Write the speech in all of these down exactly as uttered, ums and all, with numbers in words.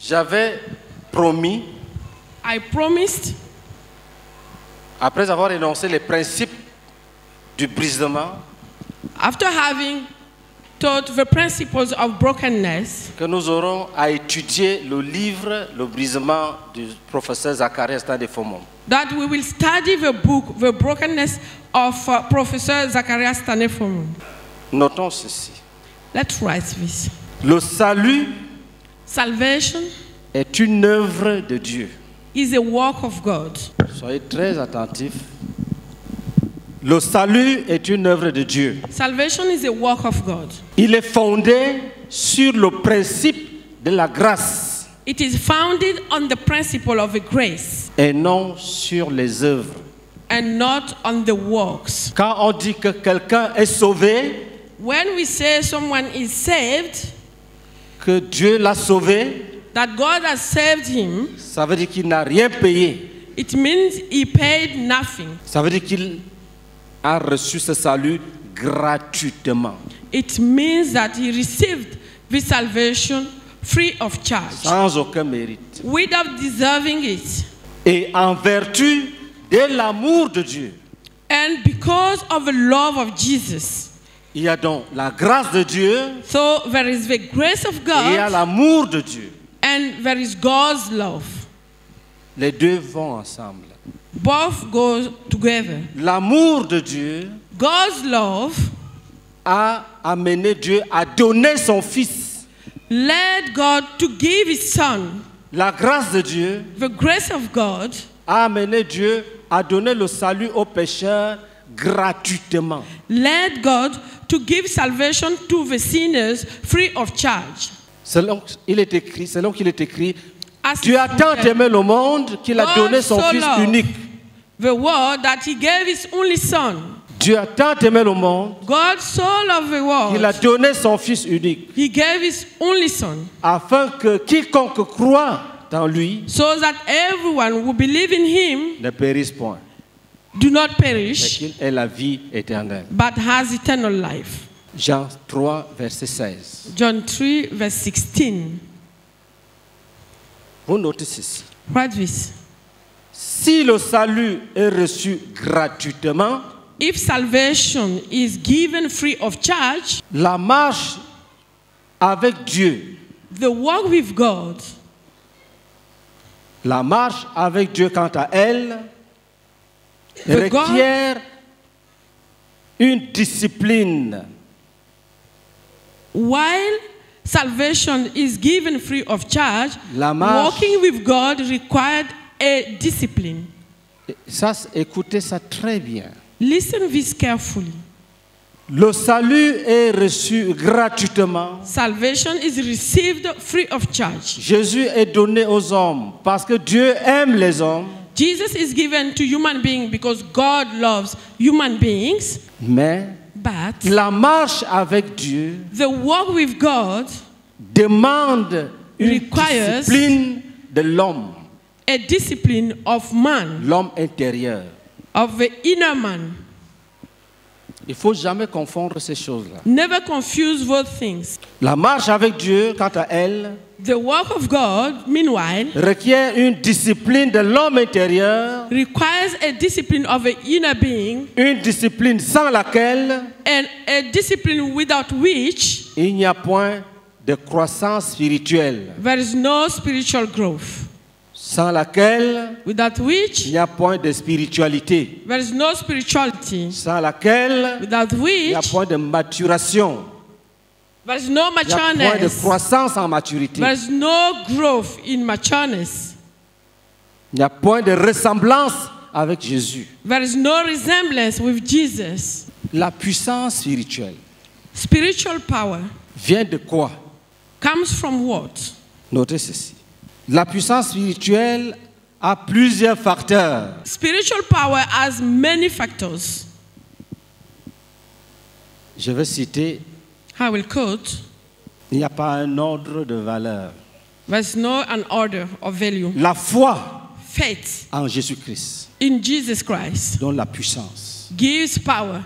J'avais promis, I promised, après avoir énoncé les principes du brisement, after having taught the principles of brokenness, que nous aurons à étudier le livre, le brisement du professeur Zacharias Stanley-Fomon. that we will study the book, The Brokenness of uh, Professor Zacharias Stanley-Fomon. Notons ceci. Let's write this. Le salut Salvation est une œuvre de Dieu. is a work of God. Soyez très attentifs. Le salut est une œuvre de Dieu. Salvation is a work of God. Il est fondé sur le principe de la grâce It is founded on the principle of a grace et non sur les œuvres. and not on the works. Quand on dit que quelqu'un est sauvé, When we say someone is saved, que Dieu l'a sauvé, that God has saved him, ça veut dire qu'il n'a rien payé. it means he paid nothing. Ça veut dire qu'il a reçu ce salut gratuitement, It means that he received this salvation free of charge, sans aucun mérite. without deserving it. Et en vertu de l'amour de Dieu. And because of the love of Jesus. Il y a donc la grâce de Dieu So there is the grace of et il y a God l'amour de Dieu. and there is God's love. Les deux vont ensemble. Both go together. L'amour de Dieu God's love a amené Dieu à donner son Fils. led God to give his son. La grâce de Dieu The grace of God a amené Dieu à donner le salut aux pécheurs gratuitement. led God to give salvation to the sinners free of charge. Selon il est écrit, selon qu'il est écrit, As Dieu a it's tant written, aimé le monde qu'il a God donné son so Fils loved unique. the world that he gave his only son. Dieu a tant aimé le monde God so loved the qu'il a world. donné son Fils unique, He gave his only son afin que quiconque croit dans lui so that everyone who believe in him ne périsse point, do not mais perish qu'il ait la vie éternelle. but has eternal life. Jean trois, verset seize. John three verse sixteen. Vous notez ceci. Write this. Si le salut est reçu gratuitement, If salvation is given free of charge, la marche avec Dieu, the walk with God, la marche avec Dieu quant à elle, The God- requiert une discipline. while salvation is given free of charge, La marche- walking with God required a discipline. Ça, écoutez ça très bien. Listen this carefully. Le salut est reçu gratuitement. Salvation is received free of charge. Jésus est donné aux hommes parce que Dieu aime les hommes, Jesus is given to human beings because God loves human beings, mais but la marche avec Dieu the walk with God demande une Requires- discipline de l'homme, a discipline of man, l'homme intérieur. of the inner man. Il ne faut jamais confondre ces choses-là. Never confuse both things. La marche avec Dieu, quant à elle, The work of God, meanwhile, requiert une discipline de l'homme intérieur, requires a discipline of the inner being une discipline sans laquelle and a discipline without which il n'y a point de croissance spirituelle, there is no spiritual growth. sans laquelle Without il which n'y a point de spiritualité, there is no spirituality. sans laquelle Without il n'y a which point de maturation, there is no il n'y a point de matureness. croissance en maturité, There is no growth in matureness. il n'y a point de ressemblance avec Jésus. There is no resemblance with Jesus. La puissance spirituelle Spiritual power vient de quoi? comes from what? Notez ceci. La puissance spirituelle a plusieurs facteurs. Spiritual power has many factors. Je vais citer, I will quote. il n'y a pas un ordre de valeur. There's no an order of value. La foi Faith en Jésus-Christ in Jesus Christ donne la puissance. gives power.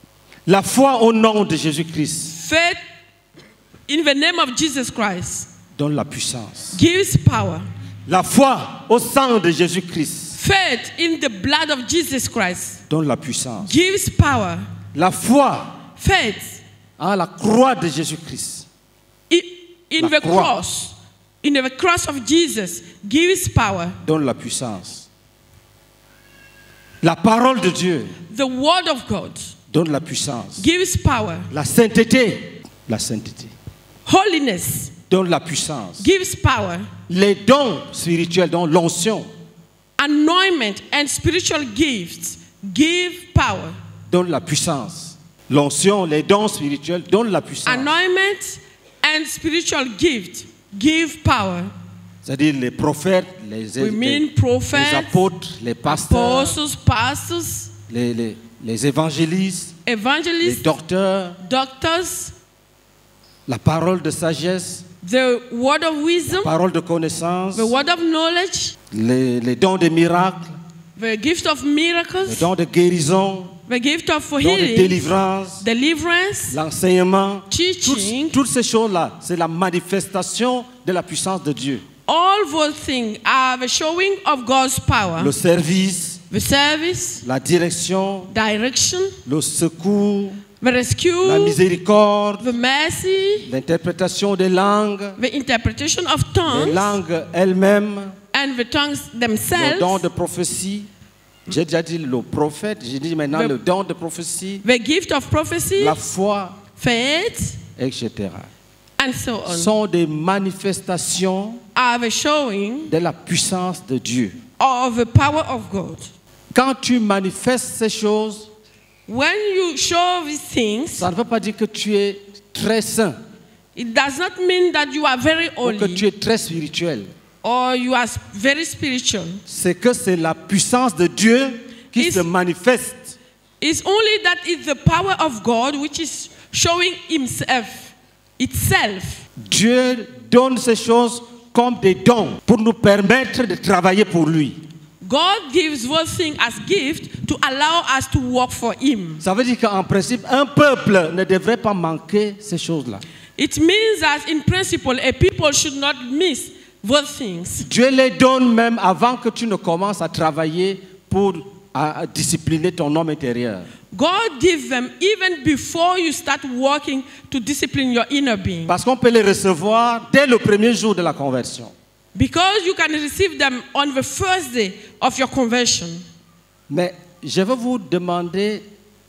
La foi au nom de Jésus-Christ Faith in the name of Jesus Christ donne la puissance. gives power. La foi au sang de Jésus-Christ Faith in the blood of Jesus Christ donne la puissance. gives power. La foi Faith à la croix de Jésus-Christ i- in La the croix. cross, in the cross of Jesus, gives power. donne la puissance. La parole de Dieu The word of God donne la puissance. gives power. La sainteté, la sainteté Holiness donne la puissance. gives power. Les dons spirituels, dont l'onction, Anointment and spiritual gifts give power. donne la puissance. L'onction, les dons spirituels donnent la puissance. Anointment and spiritual gift give power. C'est-à-dire les prophètes, les, We les- mean les prophets, apôtres, les pasteurs, apostles, pastors, les, les- les évangélistes, les evangelists, docteurs, doctors, la parole de sagesse, the word of wisdom, parole de connaissance, the word of knowledge, les, les dons de miracles, the gift of les miracles, dons de guérison, the gift of les dons de healing, délivrance, deliverance, l'enseignement. teaching. Toutes, toutes ces choses-là, c'est la manifestation de la puissance de Dieu. All those things are the showing of God's power. Le service, The service, la direction, direction, le secours, the rescue, la miséricorde, the mercy, l'interprétation des langues, the interpretation of les tongues, langues elles-mêmes, and the tongues le don themselves, de prophétie. J'ai déjà dit le prophète, j'ai dit maintenant Le- le don de prophétie, the gift of prophecy, la foi, faith, et cetera. and so on, Sont des manifestations are the showing de la puissance de Dieu. of the power of God. Quand tu manifestes ces choses, When you show these things, ça ne veut pas dire que tu es très saint it does not mean that you are very ou que tu holy es très spirituel. or you are very spiritual. C'est que c'est la puissance de Dieu qui Is- se manifeste. It's only that it's the power of God which is showing himself, itself. Dieu donne ces choses comme des dons pour nous permettre de travailler pour lui. God gives those things as gift to allow us to work for him. Ça veut dire qu'en principe, un peuple ne devrait pas manquer ces choses-là. It means that in principle, a people should not miss those things. Dieu les donne même avant que tu ne commences à travailler pour à- à discipliner ton homme intérieur. God gives them even before you start working to discipline your inner being. Parce qu'on peut les recevoir dès le premier jour de la conversion. Because you can receive them on the first day of your conversion. Mais je vais vous demander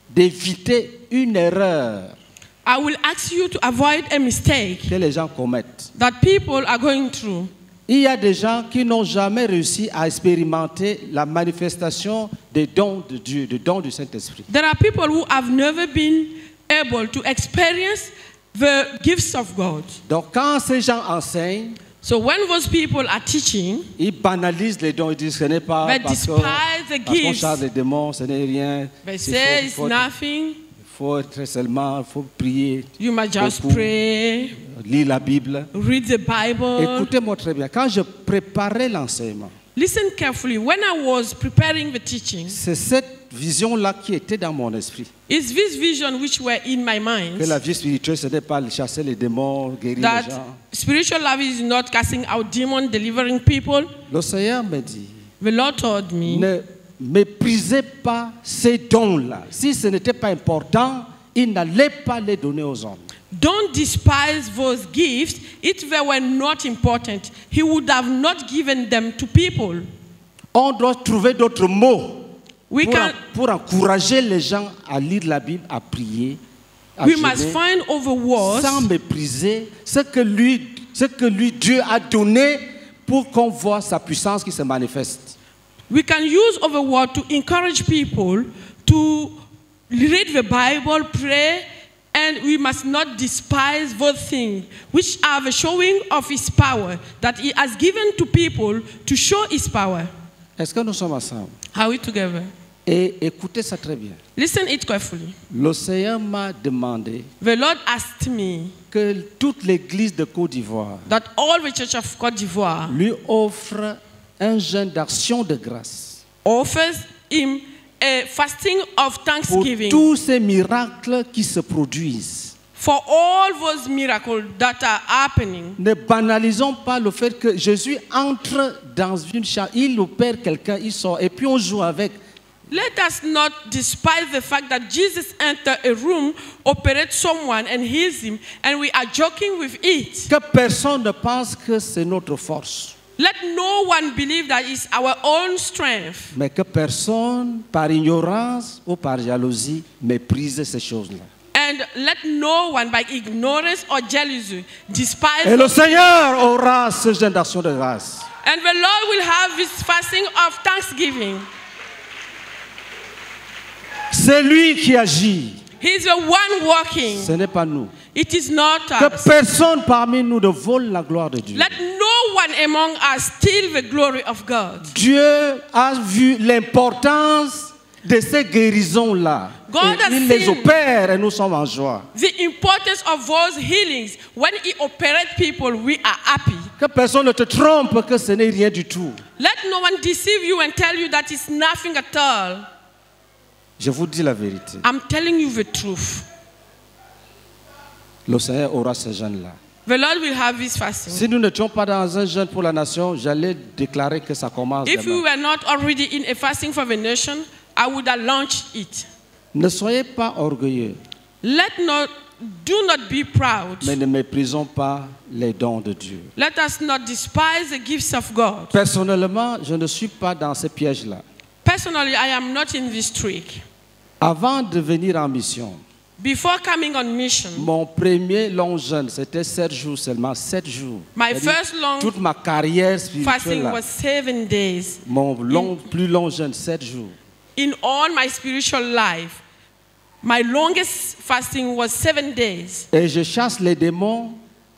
d'éviter une erreur I will ask you to avoid a mistake que les gens commettent. that people are going through. Il y a des gens qui n'ont jamais réussi à expérimenter la manifestation des dons de Dieu, des dons du Saint-Esprit. There are people who have never been able to experience the gifts of God. Donc quand ces gens enseignent, So when those people are teaching, ils banalisent les dons, ils disent que ce n'est pas They parce que- despise the parce qu'on gifts. chasse les démons, ce n'est rien. they Il say faut, it's faut- nothing. il faut être seulement, il faut prier, You must just beaucoup. pray, lire la Bible. read the Bible. Écoutez-moi très bien. Quand je préparais l'enseignement, Listen carefully. When I was preparing the teaching, c'est cette vision-là qui était dans mon esprit. it's this vision which were in my Que la mind vie spirituelle, ce n'est pas chasser les démons, guérir les that gens. spiritual life is not casting out demons, delivering people. Le Seigneur me dit, The Lord told me, ne méprisez pas ces dons-là. Si ce n'était pas important, il n'allait pas les donner aux hommes. don't despise those gifts. If they were not important, he would have not given them to people. On doit trouver d'autres mots We pour, can, pour encourager les gens à lire la Bible, à prier, à we jeûner, must find other words sans mépriser ce que lui, ce que lui Dieu a donné pour qu'on voit sa puissance qui se manifeste. We can use other words to encourage people to read the Bible, pray, and we must not despise those things which are the showing of his power that he has given to people to show his power. Est-ce que nous sommes ensemble? Are we together? Et écoutez ça très bien. Listen it carefully. Le Seigneur m'a demandé The Lord asked me que toute l'église de Côte d'Ivoire that all the church of Côte d'Ivoire lui offre un jeûne d'action de grâce offers him a fasting of pour thanksgiving tous ces miracles qui se produisent. for all those miracles that are happening. Ne banalisons pas le fait que Jésus entre dans une chambre, il opère quelqu'un, il sort, et puis on joue avec. Let us not despise the fact that Jesus entered a room, operates someone and heals him, and we are joking with it. Que personne ne pense que c'est notre force. Let no one believe that it's our own strength. Mais que personne, par ignorance ou par jalousie, méprise ces choses-là. And let no one, by ignorance or jealousy, despise. Et le Seigneur aura ce genre d'action de grâce. And the Lord will have this fasting of thanksgiving. C'est lui qui agit. He's the one walking. Ce n'est pas nous. It is not Que us. personne parmi nous ne vole la gloire de Dieu. Let no one among us steal the glory of God. Dieu a vu l'importance de ces guérisons-là. God Et has il les seen opère et nous sommes en joie. the importance of those healings. When He operates people, we are happy. Que personne ne te trompe que ce n'est rien du tout. Let no one deceive you and tell you that it's nothing at all. Je vous dis la vérité. I'm telling you the truth. Le Seigneur aura ce jeûne-là. The Lord will have this fasting. Si nous n'étions pas dans un jeûne pour la nation, j'allais déclarer que ça commence If we demain. were not already in a fasting for the nation, I would have launched it. Ne soyez pas orgueilleux, Let not, do not be proud. mais ne méprisons pas les dons de Dieu. Let us not despise the gifts of God. Personnellement, je ne suis pas dans ces pièges-là. Personally, I am not in this trick. Avant de venir en mission, Before coming on mission, mon premier long jeûne, c'était sept jours seulement, sept jours. my C'est-à-dire, first long toute ma carrière fasting spirituelle, là, was seven days. mon long, plus long jeûne, sept jours. In all my spiritual life, my longest fasting was seven days. Et je chasse les démons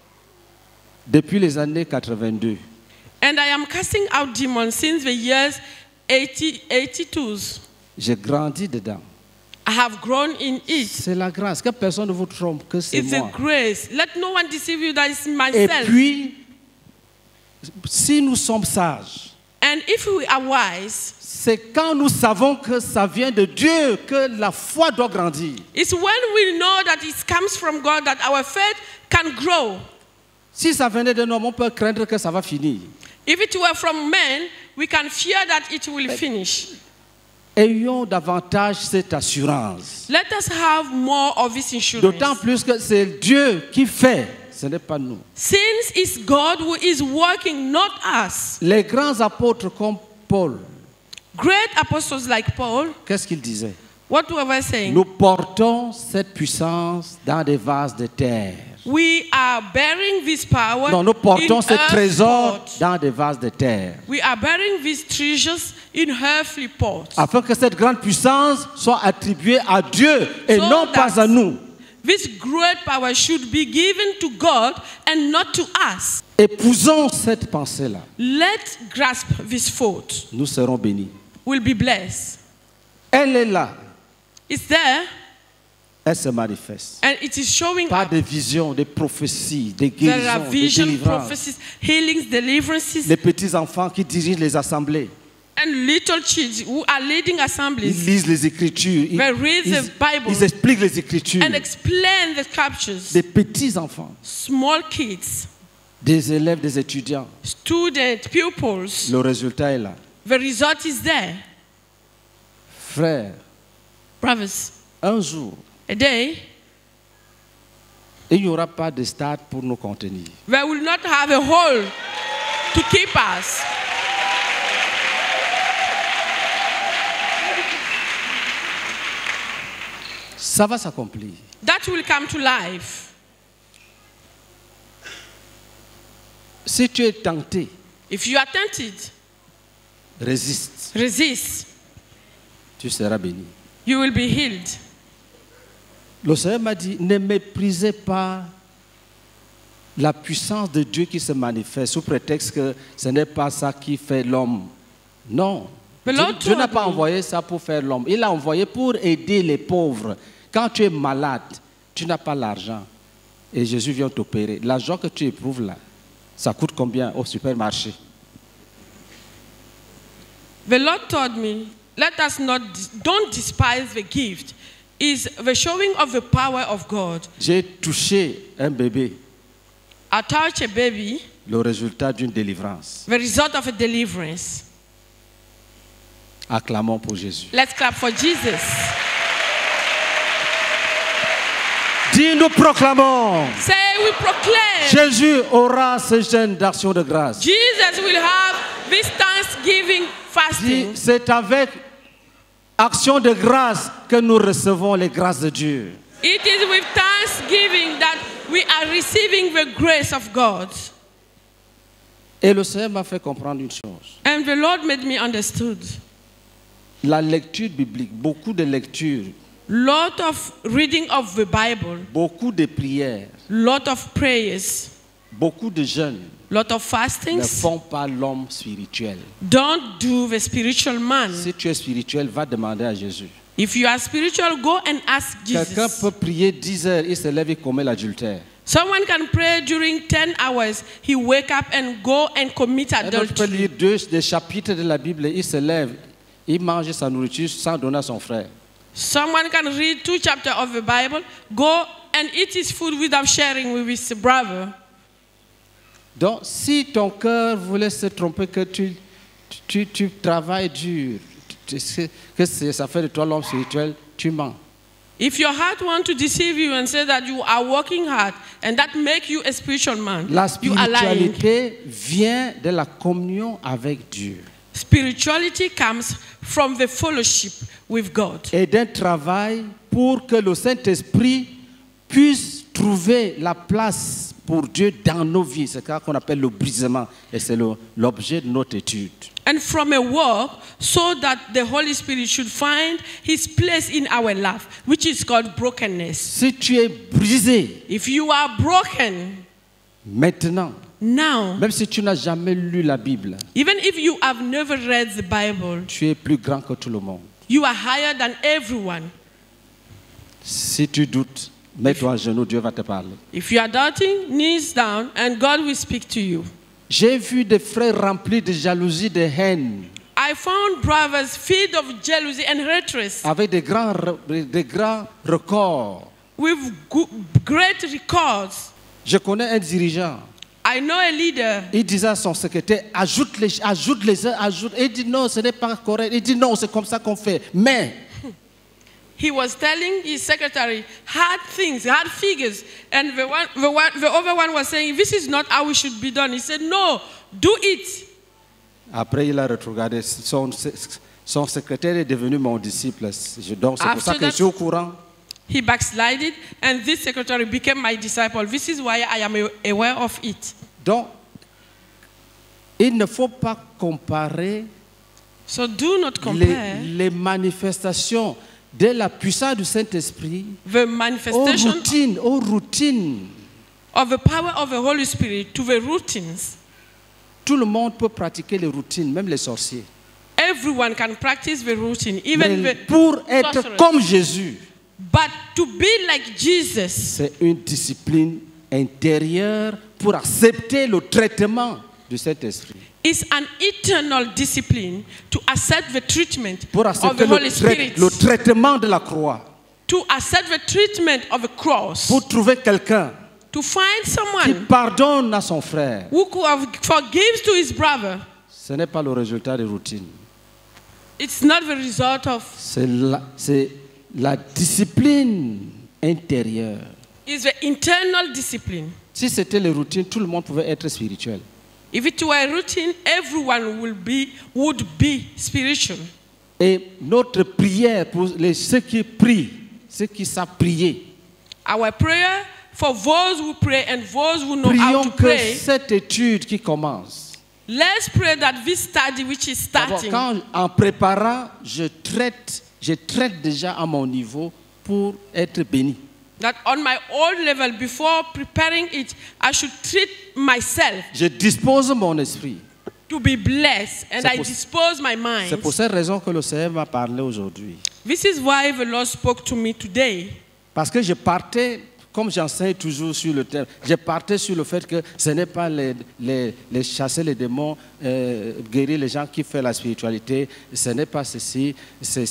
depuis les années quatre-vingt-deux. And I am casting out demons since the years eighty, eighty-two. J'ai grandi dedans. I have grown in it. C'est la grâce. Que personne ne vous trompe que c'est It's a moi. grace. Let no one deceive you that it's Et myself. puis, si nous sommes sages, And if we are wise, c'est quand nous savons que ça vient de Dieu que la foi doit grandir. it's when we know that it comes from God that our faith can grow. Si ça venait d'un homme, on peut craindre que ça va finir. If it were from men, we can fear that it will finish. Ayons davantage cette assurance. Let us have more of this D'autant insurance. plus que c'est Dieu qui fait, ce n'est pas nous. Since it's God who is working, not us. Les grands apôtres comme Paul, Great apostles like Paul, qu'est-ce qu'ils disaient? what were they saying? Nous portons cette puissance dans des vases de terre. We are bearing this power Non, nous portons in ce earth trésor pots. dans des vases de terre. We are bearing these treasures in earthly pots. Afin que cette grande puissance soit attribuée à Dieu et So non pas that- à nous. This great power should be given to God and not to us. Épousons cette pensée-là. Let's grasp this thought. Nous serons bénis. We'll be blessed. Elle est là. It's there Elle se manifeste. and it is showing Pas up. de visions, de prophéties, de There are guérisons, de vision, délivrances. prophecies, healings, deliverances, Les petits-enfants qui dirigent les assemblées. and little kids who are leading Ils assemblies lisent les Écritures. Ils, They read ils- the Bible. ils expliquent les Écritures. and explain the scriptures. Des petits-enfants, Small kids, des élèves, des étudiants. students, pupils. Le résultat est là. The result is there. Frères, Brothers, un jour, a day, il n'y aura pas de stade pour nous contenir. we will not have a hole to keep us. Ça va s'accomplir. That will come to life. Si tu es tenté, If you are tempted, résiste. resist. Tu seras béni. You will be healed. Le Seigneur m'a dit, ne méprisez pas la puissance de Dieu qui se manifeste sous prétexte que ce n'est pas ça qui fait l'homme. Non. Mais Dieu, l'autre Dieu n'a dit- pas envoyé ça pour faire l'homme. Il l'a envoyé pour aider les pauvres. Quand tu es malade, tu n'as pas l'argent. Et Jésus vient t'opérer. L'argent que tu éprouves là, ça coûte combien au supermarché? The Lord told me, let us not, don't despise the gift. is the showing of the power of God. J'ai touché un bébé, I touch a baby, le résultat d'une délivrance. the result of a deliverance. Acclamons pour Jésus. Let's clap for Jesus. Dis, nous proclamons. Say, we proclaim. Jésus aura ce jeûne d'action de grâce. Jesus will have this Thanksgiving fasting. Dis, c'est avec action de grâce que nous recevons les grâces de Dieu. It is with thanksgiving that we are receiving the grace of God. Et le Seigneur m'a fait comprendre une chose. And the Lord made me understood. La lecture biblique, beaucoup de lectures, Lot of reading of the Bible, beaucoup de prières, lot of prayers, beaucoup de jeûnes lot of ne fastings font pas l'homme spirituel. don't do the spiritual man. Si tu es spirituel, va demander à Jésus. If you are spiritual, go and ask Quelqu'un Jesus. peut prier dix heures, il se lève et commet l'adultère. Someone can pray during ten hours. He wake up and go and commit Un autre peut adultery. lire deux des chapitres de la Bible, il se lève, il mange sa nourriture sans donner à son frère. Someone can read two chapters of the Bible, go and eat his food without sharing with his brother. Donc, si ton cœur voulait se tromper, que tu, tu, tu travailles dur, tu sais que c'est- ça fait de toi l'homme spirituel, tu mens. If your heart wants to deceive you and say that you are working hard and that make you a spiritual man, La you are lying. spiritualité vient de la communion avec Dieu Spirituality comes from the fellowship with God et d'un travail pour que le Saint-Esprit puisse trouver la place pour Dieu dans nos vies. C'est ça qu'on appelle le brisement et c'est le- l'objet de notre étude. and from a work so that the Holy Spirit should find his place in our life, which is called brokenness. Si tu es brisé If you are broken maintenant, now, même si tu n'as jamais lu la Bible, even if you have never read the Bible, tu es plus grand que tout le monde. you are higher than everyone. Si tu doutes, mets-toi à genoux, Dieu va te parler. If you are doubting, knees down and God will speak to you. J'ai vu des frères remplis de jalousie, de haine, I found brothers filled of jealousy and hatred avec des grands, re- des grands records. with go- great records. Je connais un dirigeant, I know a leader. il disait à son secrétaire, ajoute les, ajoute les uns, ajoute. Et il dit non, ce n'est pas correct. Il dit non, c'est comme ça qu'on fait. Mais, He was telling his secretary hard things, hard figures, and the one, the one, the other one was saying, "This is not how it should be done." He said, "No, do it." après il a regardé, son, son secrétaire est devenu mon disciple. Je- Donc c'est pour After ça que that- je suis au courant. He backslided, and this secretary became my disciple. This is why I am aware of it. Donc, il ne faut pas comparer So do not les, compare les manifestations de la puissance du Saint-Esprit the aux manifestation routines, aux routines. of the power of the Holy Spirit to the routines. Tout le monde peut pratiquer les routines, même les sorciers. Everyone can practice the routine, even Mais the pour être sorcerers. comme Jésus, But to be like Jesus c'est une discipline intérieure pour accepter le traitement du Saint-Esprit. is an eternal discipline to accept the treatment Pour of the accepter le, Holy trai- Spirit, le traitement de la croix. to accept the treatment of the cross, Pour trouver quelqu'un to find qui someone pardonne à son frère. who could have- forgives to his brother. Ce n'est pas le résultat des routines. It's not the result of, C'est la, c'est la discipline intérieure. it's the internal discipline. Si c'était les routines, tout le monde pouvait être spirituel. If it were a routine, everyone will be, would be spiritual. Et notre prière pour les, ceux qui prient, ceux qui savent prier, Our prayer for those who pray and those who know how prions to que pray, cette étude qui commence, let's pray that this study which is d'abord, starting, quand, en préparant, je traite, je traite déjà à mon niveau pour être béni. that on my own level, before preparing it, I should treat myself Je dispose mon esprit. to be blessed and C'est I pour- dispose my C'est mind. pour cette raison que le Seigneur m'a parlé aujourd'hui. This is why the Lord spoke to me today. Parce que je partais, comme j'enseigne toujours sur le terme, je partais sur le fait que ce n'est pas les, les, les chasser les démons, euh, guérir les gens qui font la spiritualité, ce n'est pas ceci. c'est-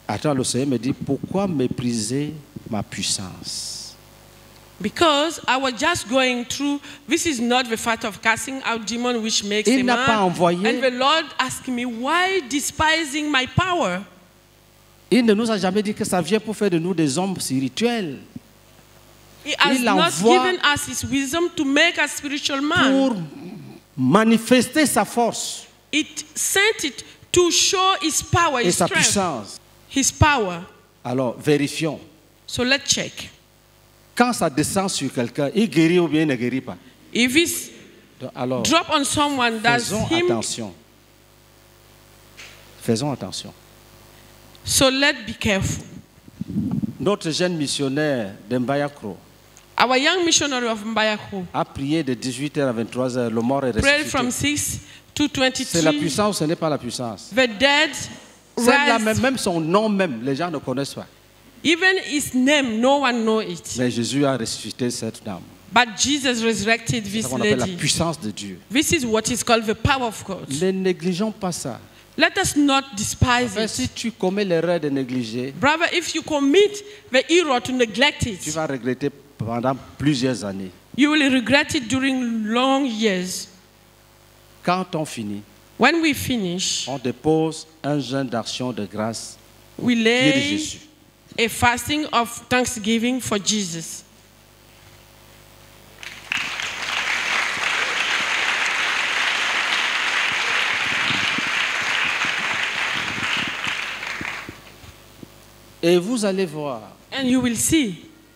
Attends, le Seigneur me dit, pourquoi mépriser ma puissance? Because I was just going through, this is not the fact of casting out demon which makes Il a n'a pas man. envoyé. And the Lord asked me, why despising my power? Il ne nous a jamais dit que ça vient pour faire de nous des hommes spirituels. He has Il not envoie given us his wisdom to make us spiritual man. pour manifester sa force It sent it to show his power, et his sa strength, puissance. his power. Alors, vérifions. So let's check. Quand ça descend sur quelqu'un, il guérit ou bien il ne guérit pas. If it's Donc, alors, drop on someone, does faisons him? attention. Faisons attention. So let's be careful. Notre jeune missionnaire de Mbayakro Our young missionary of Mbayakro a prié de dix-huit heures à vingt-trois heures, le mort est prayed from ressuscité. six to C'est la twenty-three. puissance, ce n'est pas la puissance. The dead Celle-là, rise. même, même son nom même, les gens ne connaissent pas. Even his name, no one knows it. Mais Jésus a ressuscité cette dame. But Jesus resurrected C'est this ça qu'on appelle la lady. puissance de Dieu. This is what is called the power of God. Ne négligeons pas ça. Let us not despise Enfin, it. si tu commets l'erreur de négliger, Brother, if you commit the error to neglect tu it, vas regretter pendant plusieurs années. you will regret it during long years. Quand on finit, When we finish, on dépose un jeûne d'action de grâce au we pied de lay Jésus. a fasting of thanksgiving for Jesus. Et vous allez voir, And you will see,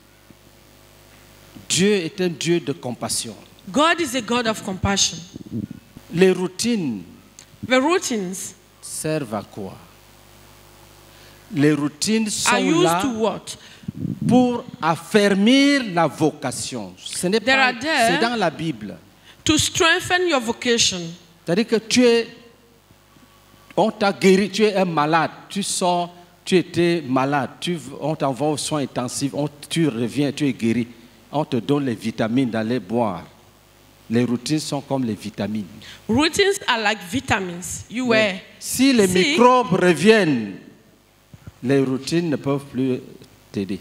Dieu est un Dieu de compassion. God is a God of compassion. Les routines The routines servent à quoi? Les routines are sont used là to what? pour affermir la vocation. Ce n'est There pas, are there- c'est dans la Bible. To strengthen your vocation. C'est-à-dire que tu es, on t'a guéri, tu es un malade, tu sors, tu étais malade, tu, on t'envoie aux soins intensifs, on, tu reviens, tu es guéri. On te donne les vitamines d'aller boire. Les routines sont comme les vitamines. Routines are like vitamins. You Mais were si les sick, microbes reviennent, les routines ne peuvent plus t'aider.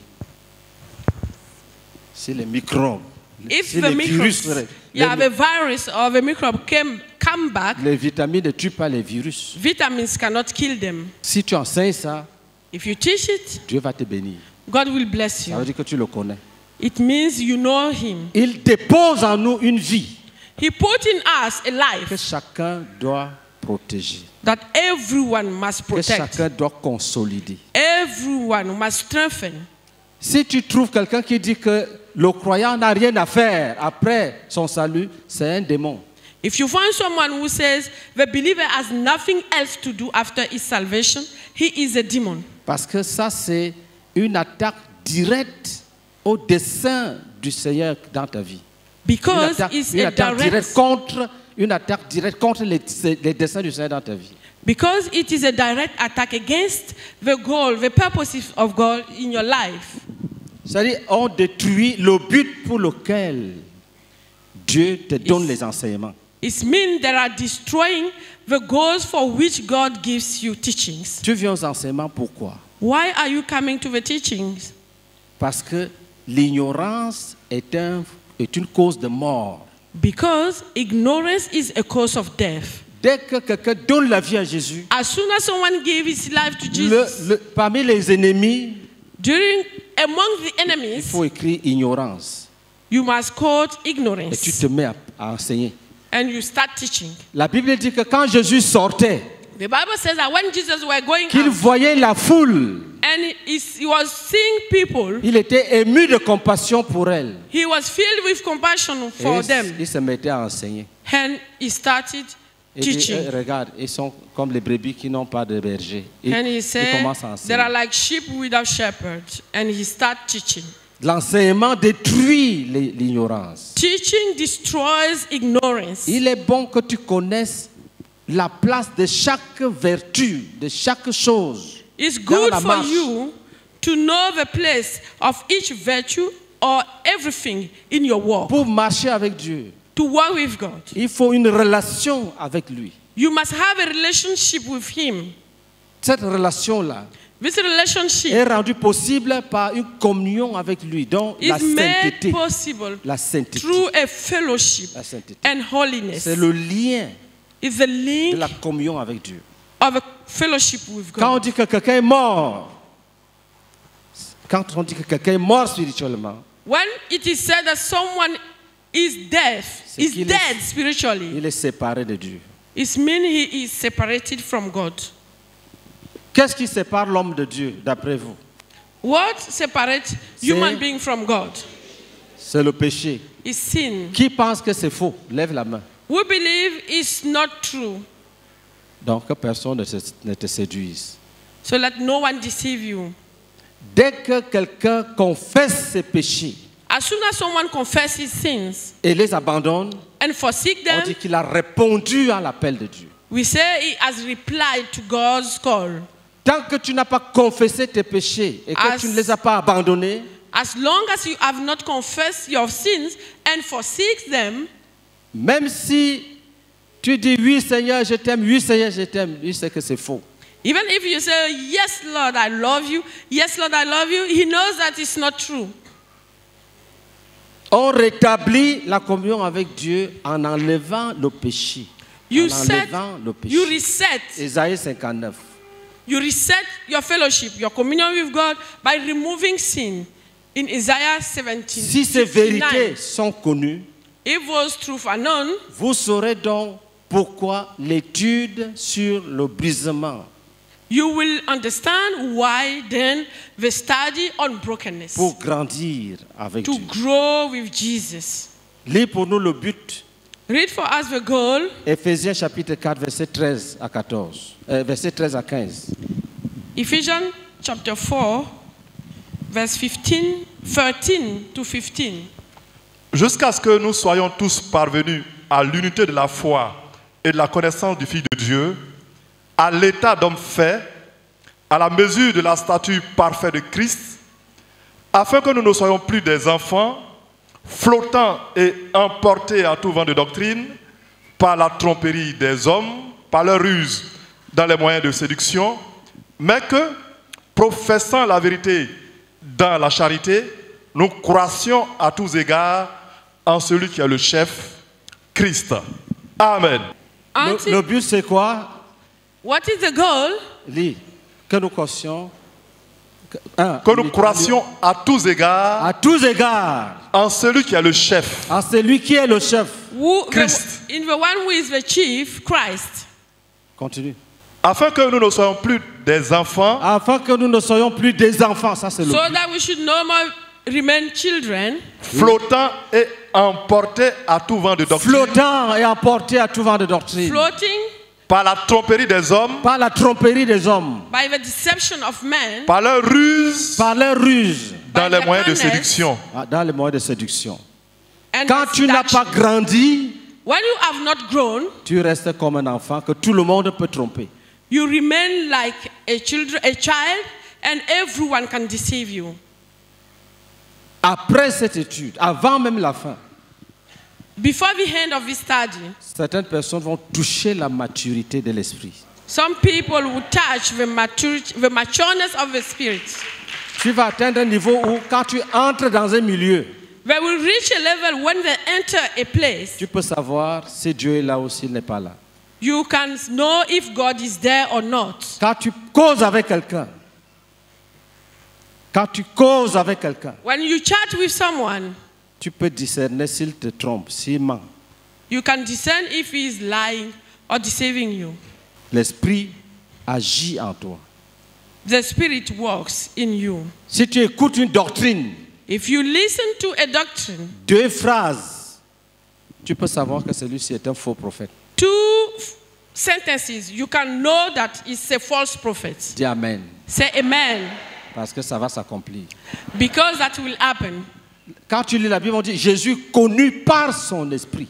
Si les microbes, if si the les virus, microbes, les, yeah, the virus or the microbe came, come back, les vitamines ne tuent pas les virus. vitamins cannot kill them. Si tu enseignes ça, If you teach it, Dieu va te bénir. God will bless Ça veut you. dire que tu le connais. It means you know Him. Il dépose en nous une vie He put in us a que life chacun doit protéger, that everyone must que protect. chacun doit consolider. Everyone must strengthen. Si tu trouves quelqu'un qui dit que le croyant n'a rien à faire après son salut, c'est un démon. If you find someone who says the believer has nothing else to do after his salvation, he is a demon. Parce que ça, c'est une attaque directe au dessein du Seigneur dans ta vie. Une Because attaque, it's une a attaque directe direct, contre, une attaque directe contre les, les desseins du Seigneur dans ta vie. because it is a direct attack against the goal, the purposes of God in your life. C'est-à-dire, on détruit le but pour lequel Dieu te donne les enseignements. It means they are destroying the goals for which God gives you teachings. Tu viens aux enseignements, pourquoi? Why are you coming to the teachings? Parce que l'ignorance est, un, est une cause de mort. Because ignorance is a cause of death. Dès que quelqu'un donne la vie à Jésus, As soon as someone gave his life to le, Jesus, le, parmi les ennemis, during among the il enemies, faut écrire ignorance. you must quote Et tu ignorance te mets à, à enseigner. and you start teaching. La Bible dit que quand Jésus sortait, The Bible says that when Jesus were going qu'il out voyait la foule, and he, he was seeing people, il était ému de compassion pour elle. he was filled with compassion Et for il, them, il se mettait à enseigner. and he started Il dit, teaching. Eh, regarde, ils sont comme les brebis qui n'ont pas de berger. Et And he il said, commence à there are enseigner. like sheep without shepherd. And he started teaching. L'enseignement détruit les- l'ignorance. Teaching destroys ignorance. Il est bon que tu connaisses la place de chaque vertu, de chaque chose. It's dans good la for marche. you to know the place of each virtue or everything in your walk. Pour marcher avec Dieu, To walk with God. il faut une relation avec lui. You must have a relationship with Him. Cette relation-là This relationship est rendue possible par une communion avec lui, donc la is made sainteté. possible La sainteté. through a fellowship La sainteté. and holiness. C'est le lien It's the de link la communion avec Dieu. of a fellowship with Quand on God. dit que quelqu'un est mort, quand on dit que quelqu'un est mort spirituellement, When it is said that someone is deaf, C'est is qu'il est- dead spiritually, il est séparé de Dieu. it means he is separated from God. Qu'est-ce qui sépare l'homme de Dieu, d'après vous? What separates human being from God C'est le péché. is sin. Qui pense que c'est faux? Lève la main. We believe it's not true, Donc que personne ne te, ne te séduise. so let no one deceive you. Dès que quelqu'un confesse ses péchés As soon as someone confesses his sins et les abandonne, and forsake on them, dit qu'il a répondu à l'appel de Dieu. we say he has replied to God's call. Tant que tu n'as pas confessé tes péchés et que As- tu ne les as pas abandonnés, As long as you have not confessed your sins and forsake them, même si tu dis oui Seigneur, je t'aime, oui Seigneur, je t'aime, lui sait que c'est faux. even if you say, yes, Lord, I love you, yes, Lord, I love you, he knows that it's not true. On rétablit la communion avec Dieu en enlevant le péché. You en set, enlevant le péché. you reset, Ésaïe cinquante-neuf. you reset your fellowship, your communion with God by removing sin. In Isaiah seventeen, Si ces fifty-nine, vérités sont connues, if those truths are known, vous saurez donc pourquoi l'étude sur le brisement, you will understand why then the study on brokenness, pour grandir avec to Dieu. grow with Jesus. Lis pour nous le but. Read for us the goal, Éphésiens chapitre quatre, verset treize à quatorze. Euh, verset treize à quinze. Ephesians chapter four, verse fifteen, thirteen to fifteen. Jusqu'à ce que nous soyons tous parvenus à l'unité de la foi et de la connaissance du Fils de Dieu, à l'état d'homme fait, à la mesure de la stature parfaite de Christ, afin que nous ne soyons plus des enfants, flottants et emportés à tout vent de doctrine, par la tromperie des hommes, par leur ruse dans les moyens de séduction, mais que, professant la vérité dans la charité, nous croissions à tous égards en celui qui est le chef, Christ. Amen. Le, Until- le but c'est quoi? what is the goal? Lis. Que nous croissions. que- un, Que nous unité- croissions à tous égards à tous égards en celui qui est le chef, en celui qui est le chef. Who, the, Christ. in the one who is the chief, Christ. Continue. afin que nous ne soyons plus des enfants, Afin que nous ne soyons plus des enfants. Ça c'est le So but. that we should no more remain children, flottants et emportés à tout vent de doctrine, Flottant et emportés à tout vent de doctrine. floating par la tromperie des hommes, Par la tromperie des hommes. by the deception of men, par leur ruse Par leur ruse. dans by les moyens de cleverness séduction. Ah, dans les moyens de séduction. and Quand tu n'as seduction. pas grandi, When you have not grown, tu restes comme un enfant que tout le monde peut tromper. you remain like a, children, a child, and everyone can deceive you. Après cette étude, avant même la fin, Before the end of this study, certaines personnes vont toucher la maturité de l'esprit. some people will touch the, maturity, the matureness of the spirit. Tu vas atteindre un niveau où quand tu entres dans un milieu, They will reach a level when they enter a place, tu peux savoir si Dieu est là ou s'il n'est pas là. you can know if God is there or not. Quand tu causes avec quelqu'un, quand tu causes avec quelqu'un, When you chat with someone, tu peux discerner s'il te trompe, s'il ment. you can discern if he is lying or deceiving you. L'esprit agit en toi. The spirit works in you. Si tu écoutes une doctrine, If you listen to a doctrine, deux phrases, tu peux savoir que celui-ci est un faux prophète. two f- sentences, you can know that it's a false prophet. Dis Amen. Say amen, Parce que ça va s'accomplir. because that will happen. Quand tu lis la Bible, on dit Jésus connu par son esprit.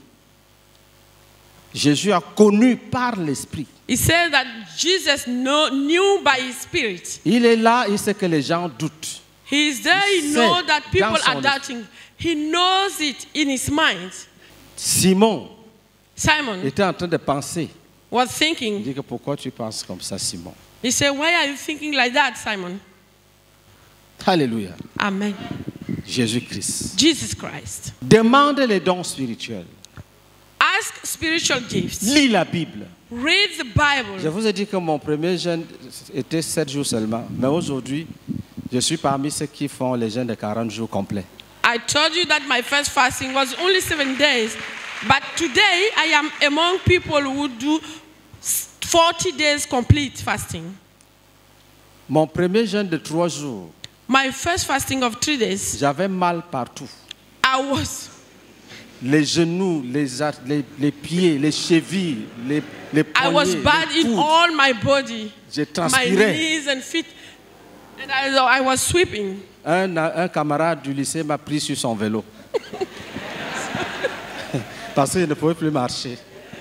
Jésus a connu par l'esprit. It says that Jesus know, knew by his spirit. Il est là, il sait que les gens doutent. He is there, he Il knows sait that people dans son are doubting. He knows it in his mind. Simon Simon était en train de penser was Il thinking. dit que pourquoi tu penses comme ça, Simon? He said, why are you thinking like that, Simon? Alléluia. Amen. Jésus-Christ. Jesus Christ. Demande les dons spirituels. Ask spiritual gifts. Lis la Bible. Read the Je Bible. vous ai dit que mon premier jeûne était sept jours seulement. Mais aujourd'hui, je suis parmi ceux qui font les jeûnes de quarante jours complets. I told you that my first fasting was only seven days. But today, I am among people who do forty days complete fasting. Mon premier jeûne de trois jours, My first fasting of three days, j'avais mal partout. I was, Les genoux, les, ar- les, les pieds, les chevilles, les, les I poignets, was bad les in coudes. all my body, Je my transpirais. knees and feet, and I, I was sweeping. Un, un camarade du lycée m'a pris sur son vélo. Parce qu'il ne pouvait plus marcher.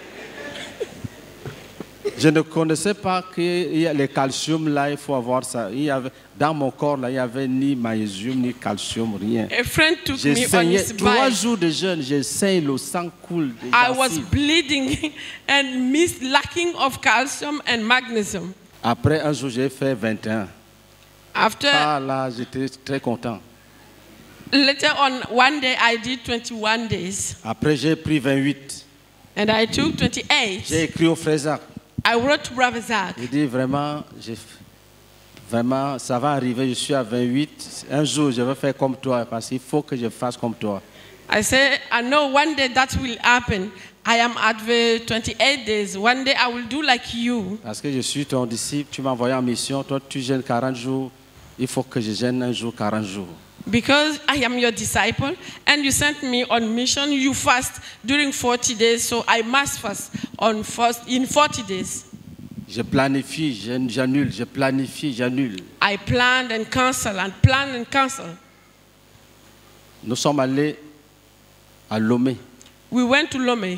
Je ne connaissais pas que il y a les calcium là, il faut avoir ça. Il y avait, dans mon corps là, il n'y avait ni magnésium, ni calcium, rien. A friend took J'ai me on saigné. his Trois bike. jours de jeûne, j'ai saigné, le sang coule. des I was gencives. bleeding and missed lacking of calcium and magnesium. Après un jour, j'ai fait vingt et un. After, Ah là, j'étais très content. later on, one day I did twenty-one days. Après, j'ai pris vingt-huit. And I took twenty-eight. J'ai écrit au frère Zach. I wrote to Brother Zach. Il dit vraiment, j'ai- vraiment, ça va arriver, je suis à vingt-huit. Un jour, je vais faire comme toi parce qu'il faut que je fasse comme toi. I said, I know one day that will happen. I am at the twenty-eight days. One day I will do like you. Parce que je suis ton disciple, tu m'as envoyé en mission, toi tu gênes quarante jours, il faut que je gêne un jour quarante jours. Because I am your disciple and you sent me on mission, you fast during forty days, so I must fast on first in forty days. Je planifie, je- j'annule, je planifie, j'annule. I planned and cancel and planned and cancel. Nous sommes allés à Lomé. We went to Lomé.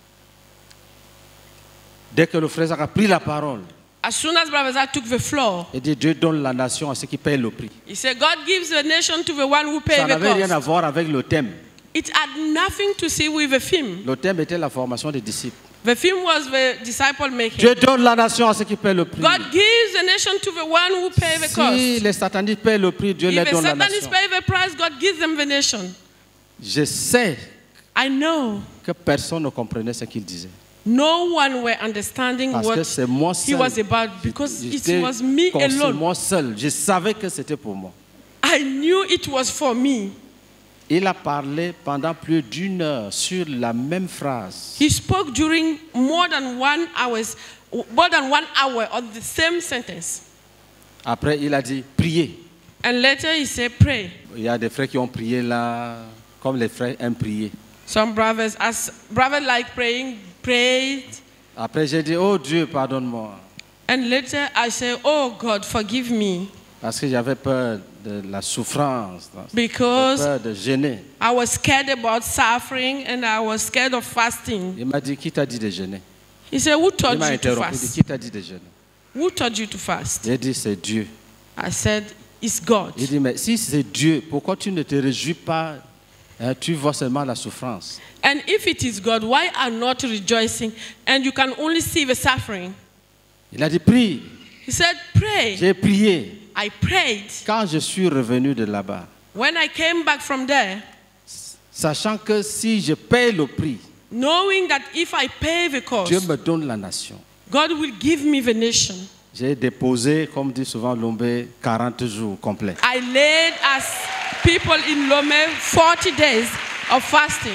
Dès que le frère Zach a pris la parole, As soon as Brother Zach took the floor, il dit Dieu donne la nation à ceux qui payent le prix. he said, God gives the nation to the one who pays Ça the n'avait rien à cost. voir avec le thème. It had nothing to see with the theme. Le thème était la formation des disciples. The theme was the disciple making. Dieu donne la nation à ceux qui paient le prix. God gives the nation to the one who pays the Si cost. les satanistes paient le prix, Dieu If leur the donne la Satanists nation. pay the price, God gives them the nation. Je sais I know que personne ne comprenait ce qu'il disait. no one were understanding Parce que what c'est moi he seul. was about because it J'étais was me conscient, alone. moi seul. Je savais que c'était pour moi. I knew it was for me. Il a parlé pendant plus d'une heure sur la même phrase. He spoke during more than one hours, more than one hour on the same sentence. Après, il a dit priez. And later he said, pray. Il y a des frères qui ont prié là, comme les frères aiment prier. Some brothers, as brothers like praying, prayed. Après, j'ai dit oh Dieu, pardonne-moi. And later I said, oh God, forgive me. Parce que j'avais peur de la souffrance, j'avais Because peur de gêner. I was scared about suffering and I was scared of fasting. Il m'a dit qui t'a dit de gêner? He said, who Il taught m'a you to interrompu, il dit fast? qui t'a dit de gêner? Who taught you to fast? J'ai dit c'est Dieu. I said, it's God. Il dit mais si c'est Dieu, pourquoi tu ne te réjouis pas? Hein, tu vois seulement la souffrance. And if it is God, why are not rejoicing and you can only see the suffering? Il a dit prie. He said, pray. J'ai prié. I prayed. Quand je suis revenu de là-bas, When I came back from there, sachant que si je paye le prix, knowing that if I pay the Dieu cost, me donne la nation. God will give me the nation. J'ai déposé, comme dit souvent Lombé, quarante jours complets. I led as people in Lomé forty days of fasting.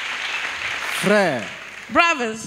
Frères, Brothers,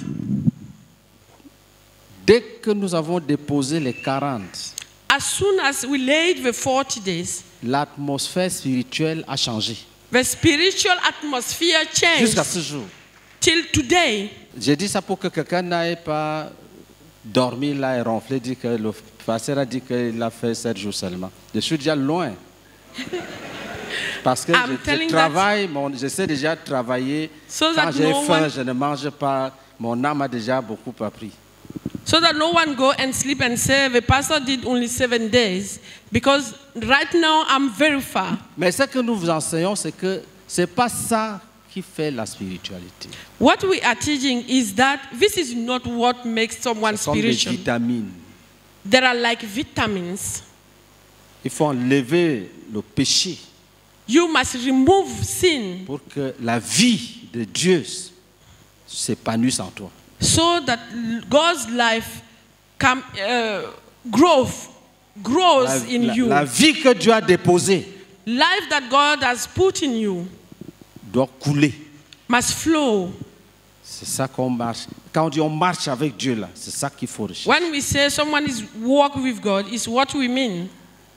dès que nous avons déposé les quarante, as soon as we laid the forty days, l'atmosphère spirituelle a changé. the spiritual atmosphere changed Jusqu'à ce jour. till today. J'ai dit ça pour que quelqu'un n'aille pas dormir là et ronfler, dire que le pasteur a dit qu'il a fait sept jours seulement. Je suis déjà loin. Parce que I'm je, je telling travaille, mon, je sais déjà travailler. So Quand that j'ai no faim, one- je ne mange pas. Mon âme a déjà beaucoup appris. So that no one go and sleep and say the pastor did only seven days. Because right now I'm very far. Mais ce que nous vous enseignons, c'est que ce n'est pas ça qui fait la spiritualité. What we are teaching is that this is not what makes someone C'est comme les spiritual. vitamines. There are like vitamins. Il faut enlever le péché You must remove sin pour que la vie de Dieu s'épanouisse en toi. so that God's life can uh, grow, grows La, in la- you. la vie que Dieu a déposée Life that God has put in you doit couler. must flow. C'est ça qu'on marche. Quand on dit on marche avec Dieu, là, c'est ça qu'il faut rechercher. When we say someone is walk with God, is what we mean.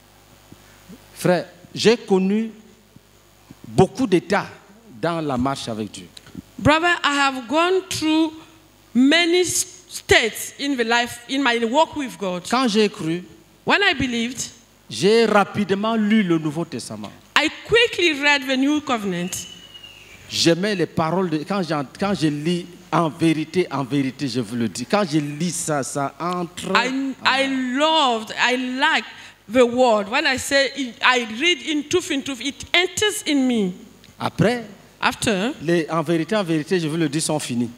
Frère, j'ai connu beaucoup d'états dans la marche avec Dieu. Brother, I have gone through many s- states in the life, in my walk with God. Quand j'ai cru, When I believed, j'ai rapidement lu le Nouveau Testament. I quickly read the New Covenant. J'aimais les paroles de... Quand, j'en- quand je lis en vérité, en vérité, je vous le dis. Quand je lis ça, ça entre... I, I loved, I liked the word. When I say it, I read in truth, in truth, it enters in me. Après, After, les en vérité, en vérité, je vous le dis, sont finis.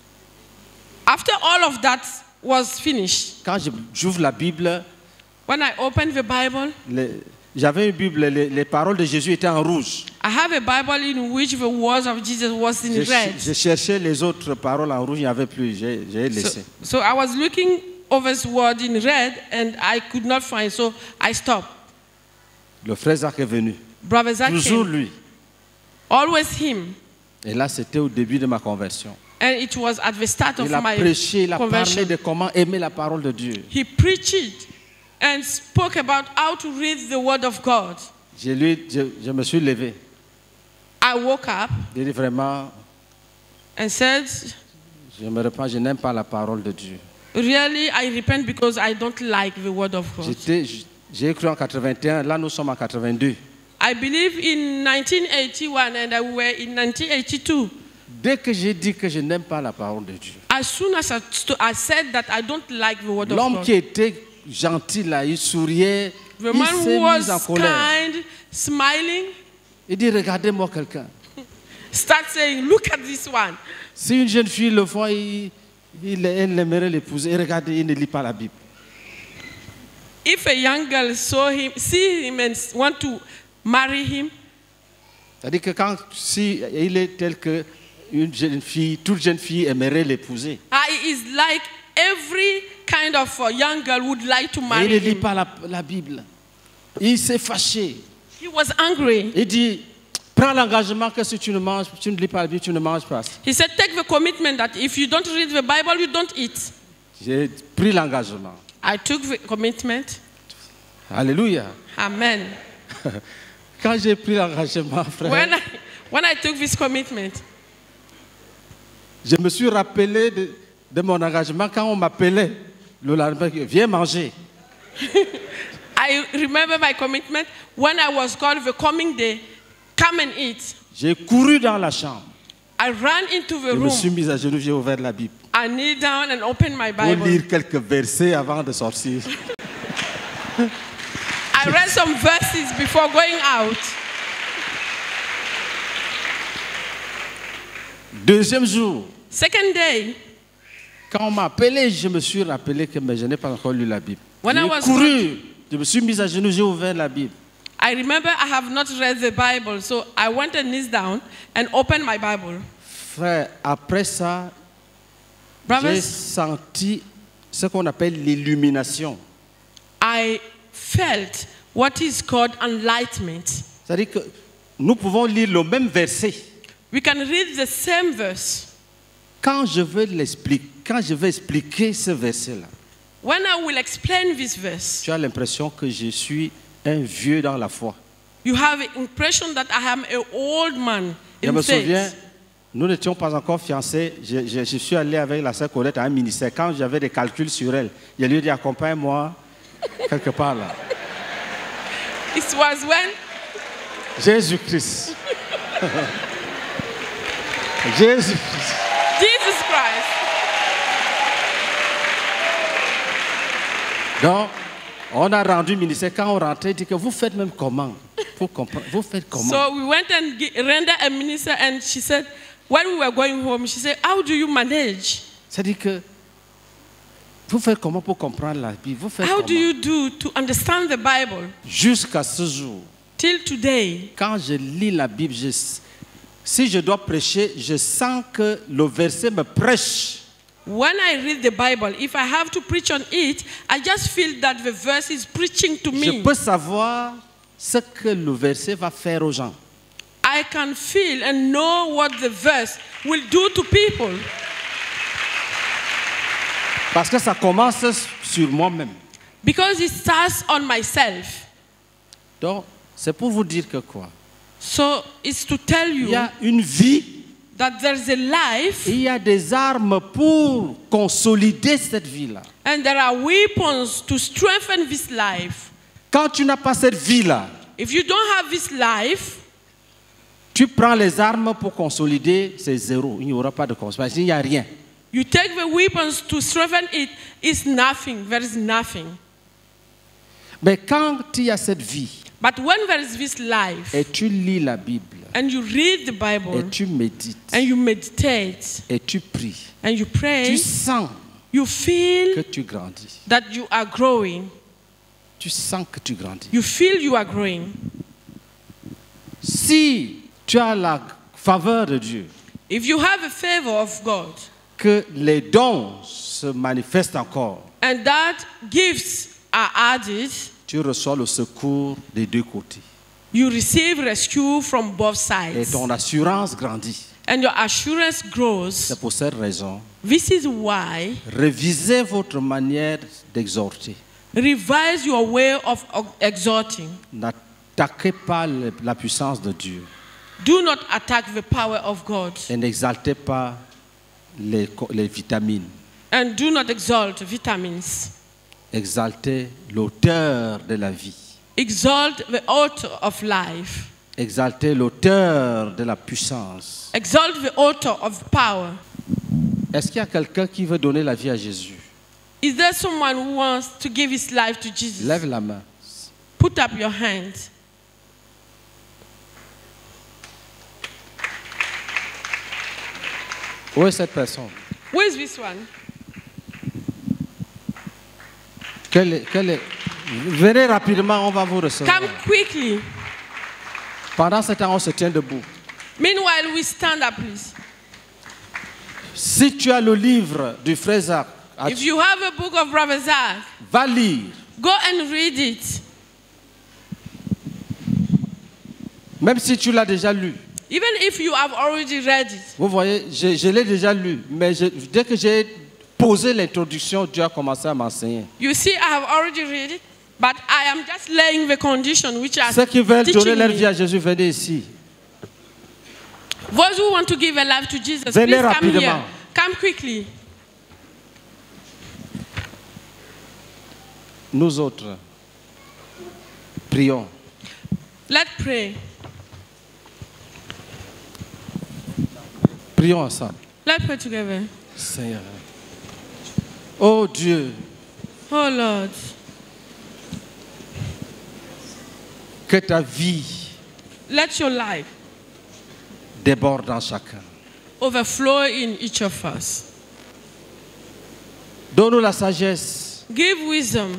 after all of that was finished, Quand je- j'ouvre la Bible, when I opened the Bible, les- j'avais une Bible, les, les paroles de Jésus étaient en rouge. I have a Bible in which the words of Jesus was in Je, red. je cherchais les autres paroles en rouge, il n'y avait plus, j'ai j'ai So, laissé. so I was looking over this word in red and I could not find, so I stopped. Le frère Zach est venu. Brother Zach Toujours came. lui. Always him. Et là, c'était au début de ma conversion. And it was at the start of Il a my prêché, il a parlé conversion. de comment aimer la parole de Dieu. He preached and spoke about how to read the word of God. Je, lui, je, je me suis levé. I woke up J'ai dit vraiment, and said, je me repens, je n'aime pas la parole de Dieu. really, I repent because I don't like the word of God. J'étais- J'ai cru en quatre-vingt-un, là nous sommes en quatre-vingt-deux. I believe in nineteen eighty-one and I were in nineteen eighty-two. Dès que j'ai dit que je n'aime pas la parole de Dieu, As soon as I, sto- I said that I don't like the word of l'homme God, qui était gentil là, il souriait, the il man s'est who mis en was colère. kind, smiling, Il dit, regardez-moi quelqu'un. start saying, look at this one. Si une jeune fille le voit, il, il, elle aimerait l'épouser. Et regardez, il ne lit pas la Bible. If a young girl saw him, see him and want to marry him, C'est-à-dire que quand, si il est tel que une jeune fille, toute jeune fille aimerait l'épouser. I is like every kind of uh, young girl would like to Et il marry ne lit him. pas la, la Bible. Il s'est fâché. He was angry. Il dit, prends l'engagement que si tu ne manges, tu ne lis pas la Bible, tu ne manges pas. He said, take the commitment that if you don't read the Bible, you don't eat. J'ai pris l'engagement. I took the commitment. Alléluia. Amen. Quand j'ai pris l'engagement, frère, When I, when I took this commitment, je me suis rappelé de, de mon engagement quand on m'appelait le lendemain, viens manger. I remember my commitment when I was called the coming day, come and eat. J'ai couru dans la chambre. I ran into the Je me suis room. mis à genoux, j'ai ouvert la Bible. I kneel down and open my Pour Bible. lire quelques versets avant de sortir. I read some verses before going out. Deuxième jour, Second day, quand on m'a appelé, je me suis rappelé que mais je n'ai pas encore lu la Bible. When I J'ai was couru, je me suis mis à genoux, j'ai ouvert la Bible. I remember I have not read the Bible, so I went and knelt down and opened my Bible. Frère, après ça, j'ai Brothers, senti ce qu'on appelle l'illumination. I felt what is called enlightenment. C'est-à-dire que nous pouvons lire le même verset. We can read the same verse. Quand je veux l'expliquer, quand je veux expliquer ce verset-là, When I will explain this verse, tu as l'impression que je suis un vieux dans la foi. you have the impression that I am an old man Je in me souviens, faith. nous n'étions pas encore fiancés. Je, je- je suis allé avec la sœur Colette à un ministère. Quand j'avais des calculs sur elle, je lui ai dit accompagne-moi quelque part là. It was when Jésus-Christ. Jésus-Christ. Jesus Christ. Donc, on a rendu ministère. Quand on rentrait, il dit que vous faites même comment pour comprendre. Vous faites comment? So we went and ge- rendered a minister, and she said, when we were going home, she said, how do you manage? C'est-à-dire que vous faites comment pour comprendre la Bible? Vous faites How comment? do you do to understand the Bible? Jusqu'à ce jour, Till today, quand je lis la Bible, je- si je dois prêcher, je sens que le verset me prêche. when I read the Bible, if I have to preach on it, I just feel that the verse is preaching to Je me. peux savoir ce que le verset va faire aux gens. I can feel and know what the verse will do to people. Parce que ça commence sur moi-même. Because it starts on myself. Donc, c'est pour vous dire que quoi? So it's to tell Il you y a une vie that there's a life et il y a des armes pour consolider cette vie-là. and there are weapons to strengthen this life. Quand tu n'as pas cette vie-là, If you don't have this life, tu prends les armes pour consolider, c'est zéro. Il n'y aura pas de consolidation, il n'y a rien. you take the weapons to strengthen it, it's nothing. There is nothing. Mais quand il y a cette vie But when there is this life et tu lis la Bible and you read the et Bible tu médites and you meditate et tu pries, and you pray, tu sens you que feel tu grandis. that you are growing. Tu sens que tu grandis. You feel you are growing. Si tu as la faveur de Dieu, If you have a favor of God que les dons se manifestent encore, and that gifts are added, tu reçois le secours des deux côtés. you receive rescue from both Et sides. ton assurance grandit. And your assurance grows. C'est pour cette raison, This is why révisez votre manière d'exhorter. revise your way of of exhorting. N'attaquez pas le- la puissance de Dieu Do not attack the power of God. et n'exaltez pas les, co- les vitamines. And do not exalt vitamins. Exaltez l'auteur de la vie. Exalt the author of life. Exaltez l'auteur de la puissance. Exalt the author of power. Est-ce qu'il y a quelqu'un qui veut donner la vie à Jésus? Is there someone who wants to give his life to Jesus? Lève la main. Put up your hand. Où est cette personne? Who is this one? Quelle est- quelle est- Venez rapidement, on va vous recevoir. Come quickly. Pendant ce temps, on se tient debout. Meanwhile, we stand up, please. Si tu as le livre du frère Zach, If you have a book of Brother Zach, va lire. go and read it. Même si tu l'as déjà lu. Even if you have already read it. Vous voyez, je, je l'ai déjà lu. Mais je- dès que j'ai posé l'introduction, Dieu a commencé à m'enseigner. You see, I have already read it, but I am just laying the condition which are Ceux qui veulent donner teaching leur vie me. à Jésus, venez ici. Those who want to give a life to Jesus, Venez please come rapidement. here. Come quickly. Nous autres, prions. Let's pray. Prions ensemble. Let's pray together. Seigneur. Oh Dieu, Oh Lord, que ta vie let your life déborde en chacun. overflow in each of us. Donne-nous la sagesse Give wisdom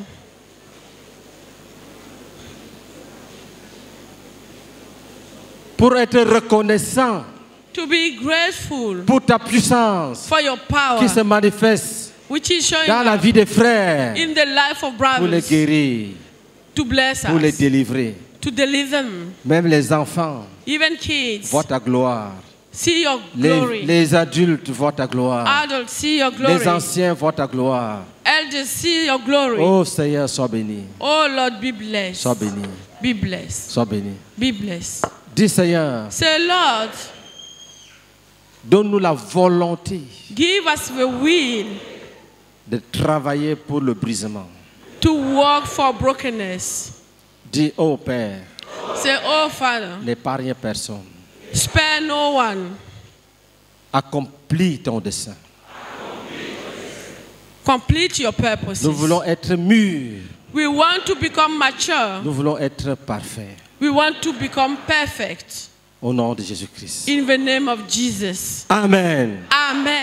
pour être reconnaissant to be grateful pour ta puissance for your power, qui se manifeste which is showing dans la up vie des frères in the life of pour les brothers, guérir, to bless pour les us, délivrer. to deliver them. Même les enfants Even kids, voient ta gloire. see your glory. Les, les adultes voient ta gloire. Adults, see your glory. Les anciens voient ta gloire. Elders, see your glory. Oh Seigneur, sois béni. Oh Lord, be blessed. Sois béni. Be blessed. Sois béni. Be blessed. Dis Seigneur, Say, Lord, donne-nous la volonté give us the will de travailler pour le brisement. to work for brokenness. Dis, oh Père, Say, oh Father, n'épargne personne. spare no one. Accomplis ton dessein. Complete your purposes. Nous voulons être mûrs We want to become mature. Nous voulons être parfaits. We want to become perfect. Au nom de Jésus-Christ. In the name of Jesus. Amen. Amen.